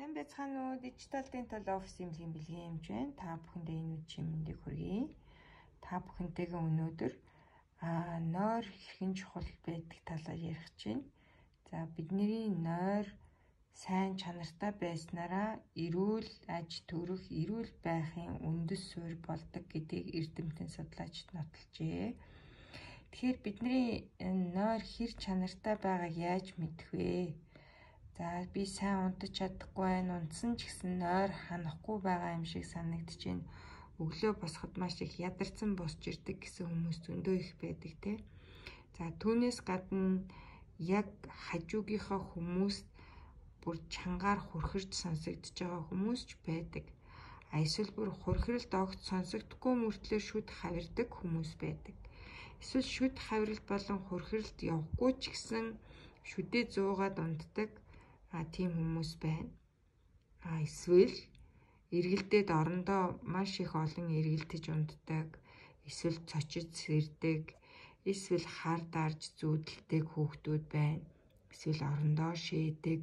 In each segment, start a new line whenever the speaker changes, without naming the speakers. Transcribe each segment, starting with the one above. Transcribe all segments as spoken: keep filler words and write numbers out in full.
Сайн байцгаана уу? Digital Dental Office эмнэлгийн бэлгийн хэмж байна. Та бүхэндээ энэ үеийн мэндийг хүргэе. Та бүхэнтэйгээ өнөөдөр аа нойр хэрхэн чухал байдаг талаар ярих гэж байна. За бидний нойр сайн чанартай байснараа эрүүл аж төрөх, эрүүл байхын үндэс суурь болдог гэдгийг эрдэмтэн судлаачид нотолжээ. Тэгэхээр бидний нойр хэр чанартай байгааг яаж мэдэх вэ? За би сайн унтаж чадахгүй байна. Унтсан ч гэсэн нойр ханахгүй байгаа юм шиг санагдаж байна. Өглөө босоход маш их ядарсан босч ирдэг гэсэн хүмүүс зөндөө их байдаг те. За түүнээс гадна яг хажуугийнхаа хүмүүст бүр чангаар хурхирж сонсогдож байгаа хүмүүс ч байдаг. А эсвэл бүр хурхиралд огт сонсогдохгүй мөртлөө шүд хавирдаг хүмүүс байдаг. Эсвэл шүд хавиралт болон хурхиралт явахгүй ч гэсэн шүдээ зуугаад унтдаг а тийм хүмүүс байна. А эсвэл эргэлдээд орондоо маш их олон эргэлдэж унтдаг, эсвэл цочиж сэрдэг, эсвэл хар дарж зүүдэлдэг хүүхдүүд байна. Эсвэл орондоо шээдэг.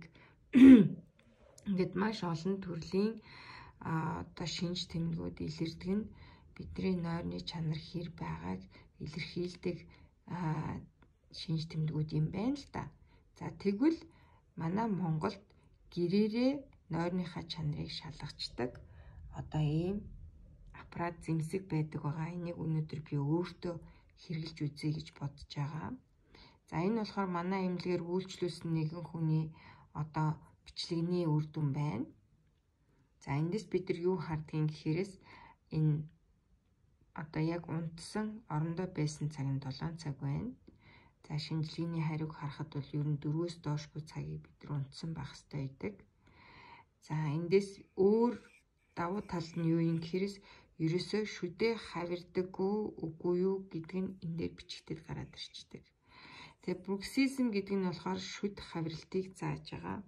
Ингээд маш олон төрлийн а одоо шинж тэмдгүүд илэрдэг нь бидний нойрны чанар хэр байгааг илэрхийлдэг а шинж тэмдгүүд юм байна л да. За тэгвэл манай Монголд гэрээрээ нойрныхаа чанарыг шалгацдаг одоо ийм аппарат зэмсэг байдаг байгаа. Энийг өнөөдөр би өөртөө хэрэглэж үзье гэж бодож байгаа. За энэ болохоор манай эмнэлгээр үйлчлүүлсэн нэгэн хүний одоо бичлэгний үр дүн байна. За эндээс бид нар юу хардгийг гэхээрээс энэ одоо яг унтсан орондоо байсан цаг нь долоон цаг байна. За шинжилгээний хариуг харахад бол ер нь дөрвөөс доошгүй цагийг бид нар унтсан байх хэрэгтэй байдаг. За эндээс өөр давуу тал нь юу юм гэхээрээс ерөөсөө шүдээ хавирдаггүй үгүй юу гэдг нь энэ дээр бичигдэл гараад ирчдэг. Тэгээ бруксизм гэдэг нь болохоор шүд хавиралтыг зааж байгаа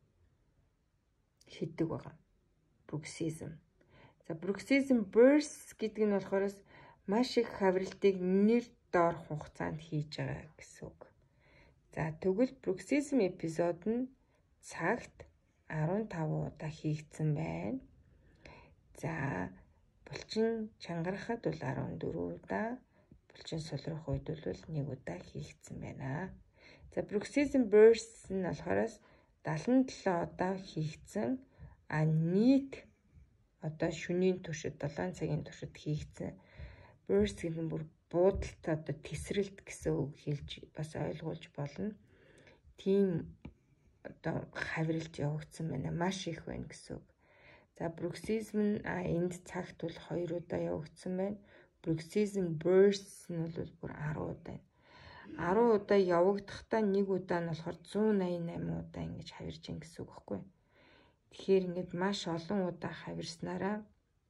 шийддэг байгаа. Бруксизм. За бруксизм burst гэдэг нь болохоор маш их хавиралтыг нэр доор хугацаанд хийж байгаа гэсэн үг. За тэгвэл бруксизм эпизод нь цагт арван таван удаа хийгдсэн байна. За булчин чангарахад бол арван дөрвөн удаа, булчин сулрах үед бол нэг удаа хийгдсэн байна. За бруксизм burst нь болохоор далаван долоо удаа хийгдсэн а нийт одоо шөнийн туршид долоон цагийн туршид хийгдсэн burst гэдэг нь бүр буудалт одоо тесрэлт гэсэн үг хэлж бас ойлгуулж болно. Тийм одоо хавиралт явагдсан байна. Маш их байна гэсэн үг. За бруксизм нь энд цагт бол хоёр удаа явагдсан байна. Бруксизм burst нь бол бүр арван удаа. арван удаа явагдахдаа нэг удаа нь болохоор зуун аян найман удаа ингэж хавирж ин гэсэн үг байхгүй. Тэгэхээр ингэж маш олон удаа хавирснараа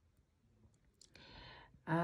а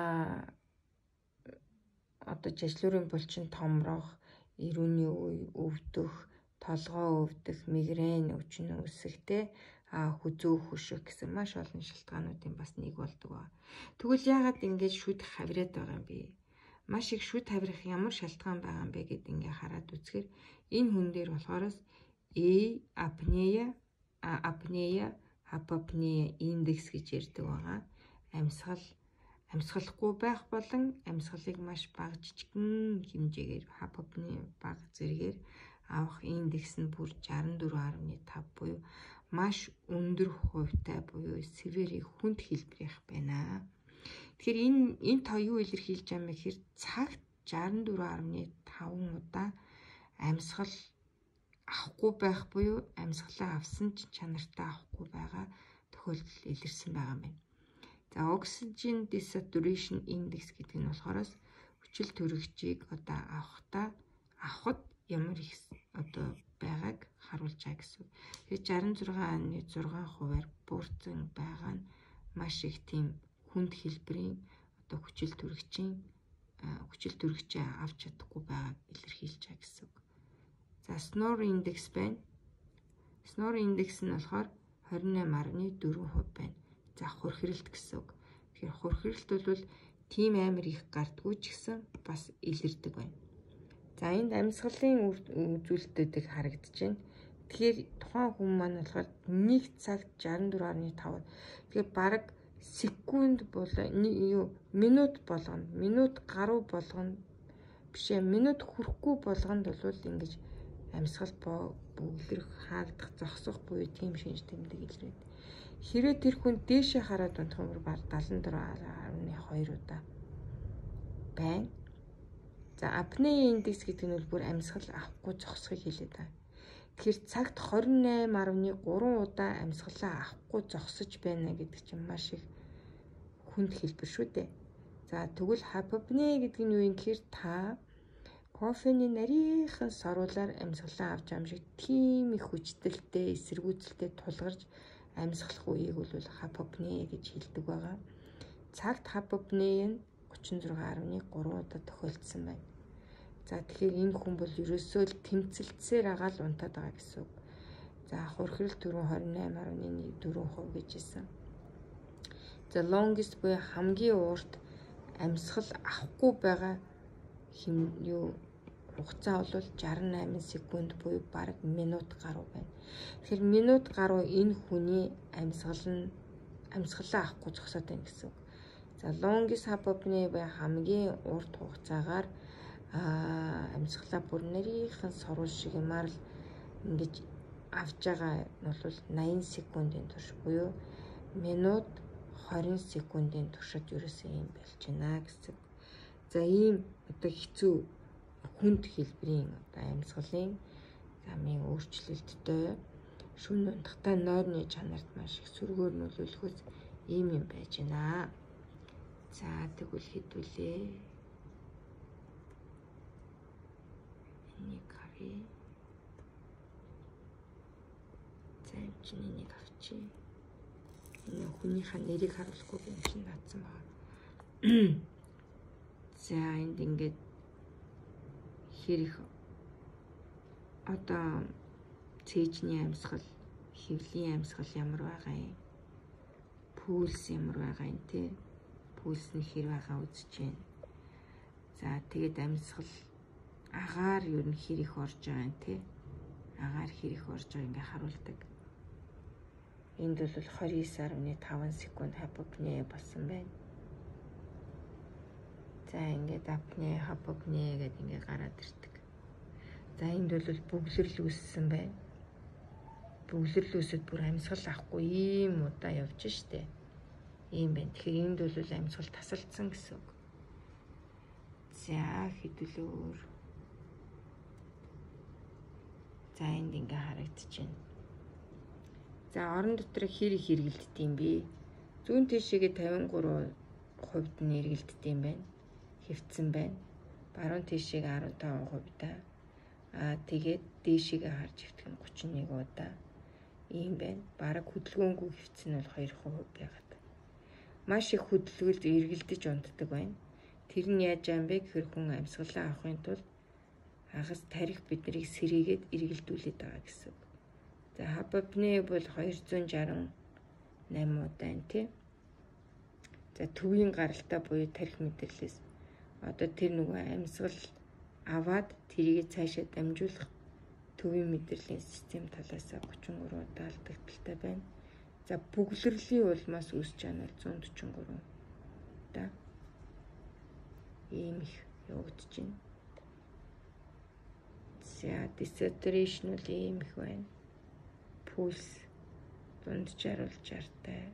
одоо жижлүүрийн булчин томрох, ирүүний үе өвдөх, толгоо өвдөх, мигрен өвчин үүсэх те а хүзүү хөшөх гэсэн маш олон шалтгаануудын бас нэг болдог ба. Тэгвэл яагаад ингэж шүд хавираад байгаа юм бэ? Маш их шүд хавирах ямар шалтгаан байгаа юм бэ гэд ингээ хараад үзэхээр энэ хүн дээр болохоороос A апнея, апнея, апопнея индекс гэж ярьдаг байгаа. Амьсгал Амьсгалахгүй байх болон амьсгалыг маш бага жижигхэн хэмжээгээр апопны бага зэрэгээр авах индекс нь бүр шестдесет и четыре дашь пять буюу маш өндөр хувьтай буюу severe хүнд хэлбэрийнх байна. Тэгэхээр энэ энэ тоо юу илэрхийлж байгаа юм бэ гэхээр цагт шестдесет и четыре дашь пять удаа амьсгал авахгүй байх буюу амьсгалаа авсан ч чанартай авахгүй байгаа тохиолдол илэрсэн байгаа юм байна. За oxygen desaturation index гэдэг нь болохоор хүчил төрөгчийг одоо авахта авахд ямар их одоо байгааг харуулж байгаа гэсэн. Тэгээд шестьдесят и шесть дашь шесть хувиар буурсан байгаа нь маш их тийм хүнд хэлбэрийн одоо хүчил төрөгчийн хүчил төрөгчөө авч чадахгүй байгааг илэрхийлж байгаа гэсэн. За snore index байна. Snore index нь болохоор двадцать восемь дашь четыре хувь байна. За хурхиралт гэсэн үг. Тэгэхээр хурхиралт бол тийм амар их гардгүй ч гэсэн бас илэрдэг байна. За энд амьсгалын үзүүлэлтүүдийг харагдаж байна. Тэгэхээр тухайн хүн маань болохоор нэг цагт шестьдесят дөрвөн гаруй тавд. Тэгэхээр бараг секунд болоо юу минут болгоно. Минут гаруй болгоно. Бишээ минут хүрэхгүй болгонд бол ингэж амьсгал бүглэрэх, хаагдах, зогсох буюу тийм шинж тэмдэг илрээд. Хэрвээ тэр хүн дээшээ хараад унтах юм бол бараг дагалан дөрвөн гаруй хоёр удаа байна. За апнеа индекс гэдэг нь бүр амьсгал авахгүй зогсохыг хэлээд байна. Тэгэхээр цагт двадцать восемь гаруй три удаа амьсгалаа авахгүй зогсож байна гэдэг чинь маш их хүнд хэлбэр шүү дээ. За тэгвэл хипопнеа гэдэг нь юу юм гэхээр та кофений нарийнхан сорулаар амьсгалаа авч ам шиг тийм их хүчтэлтэй, эсэргүүцэлтэй тулгарч амьсгалах үеийг бол хипопнеа гэж хэлдэг байгаа. Цагт хипопнеа нь тридцать шесть гаруй три удаа тохиолдсон байна. За тэгэхээр энэ хүн бол ерөөсөө л тэмцэлцээр агаа л унтаад байгаа гэсэн үг. За хурхирал түрүү двадцать восемь гаруй четыре процент гэж хэлсэн. За longest буюу хамгийн урт амьсгал авахгүй байгаа хим юу хугацаа бол шестьдесят восемь секунд буюу бараг минут гаруй байна. Тэгэхээр минут гаруй энэ хүний амьсгал нь амьсгалаа авахгүй зогсоод байна гэсэн үг. За longest hypopnea буюу хамгийн урт хугацаагаар аа амьсгалаа бүр нарийнхан сорул шиг юмар л ингэж авч байгаа нь бол восемь секундын турш буюу минут двадцать секундын туршид ерөөсөө юм болж байна гэсэн. За ийм одоо хэцүү хүнд хэлбэрийн одоо амьсгалын замын өөрчлөлттэй шөнө унтахтай нойрны чанарт маш их сөргөөр нөлөөлөхөс ийм юм байж байна. За тэгвэл хэдүүлээ. Энийг харъя. За энэ чинь энийг авчи. Энэ хүнийхээ нэрийг харуулахгүй юм чинь наадсан байна. За энд ингээд хэрэг одоо цээжний амьсгал, хөвлийн амьсгал ямар байгаа юм? Пульс ямар байгаа юм те? Пульс нь хэр байгаа үзэж байна. За тэгээд амьсгал агаар ер нь хэр их орж байгаа юм те? Агаар хэр их орж байгааг ингээ харуулдаг. Энд бол двадцать девять гаруй пять секунд хипопнеа болсон байна. За ингээд апнеа, хипопнеа гэдэг ингээ гараад ирдэг. За энд бол бүглэрэл үүссэн байна. Бүглэрэл үүсэд бүр амьсгал авахгүй ийм удаа явж штэ. Ийм байна. Тэгэхээр энд бол амьсгал тасалдсан гэсэн үг. За хэдүүлээ өөр. За энд ингээ харагдчихэв. За орон дотор хэр их эргэлддэг юм бэ? Зүүн тийшээгээ тавин гурав хувьд нь эргэлддэг юм байна. Хэвцэн байна. Баруун тийшээгээ арван таван хувь та. Аа тэгээд дээшээгээ харж хэвтэх нь тридцать и один удаа. Ийм байна. Бараг хөдөлгөөнгүй хэвцэн нь бол two хувь байгаад. Маш их хөдөлгөлд эргэлдэж унтдаг байна. Тэр нь яаж юм бэ гэхээр хүн амьсгалаа авахын тулд хагас тарих биднийг сэрээгээд эргэлдүүлээд байгаа гэсэн. За хипопнеа бол two hundred sixty-eight удаа энэ тий. За төвийн гаралтай буюу тарих мэдрэлээс одоо тэр нөгөө амьсгал аваад тэрийг цаашаа дамжуулах төвийн мэдрэлийн систем талаас thirty-three удаа алдагдaltaй байна. За бүглэрлийн улмаас үүсч байгаа нь one hundred forty-three удаа. Ийм их явагдаж байна. За desaturation бол ийм их байна. Пульс дундчаар бол sixty-тай.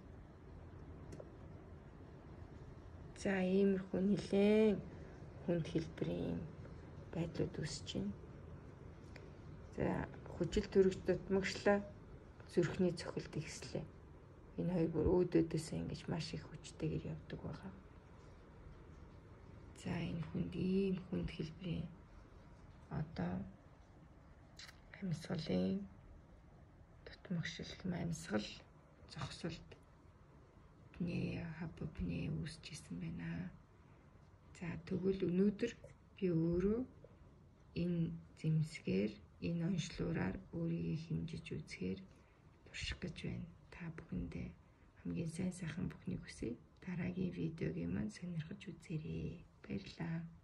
За иймэрхүү нэлээд хүнд хэлбэрийн байдлууд үүсэж байна. За хүчил төрөгч дутмагшлаа зүрхний цохилт ихслээ. Энэ хоёр бүр өөдөөдөөс ингэж маш их хүчтэйгээр явдаг байгаа. За энэ хүнд ийм хүнд хэлбэрийн одоо амьсгалын дутмагшил, амьсгал, зогсолт апнеа, хипопнеа үүсчихсэн байна. За тэгвэл өнөөдөр би өөрөө энэ зэмсгээр, энэ онцлогоор өөрийгөө хэмжиж үзэхээр турших гэж байна. Та бүхэндээ хамгийн сайн сайхан бүхнийг хүсье. Дараагийн видеогийн маань сонирхож үзээрэй. Баярлалаа.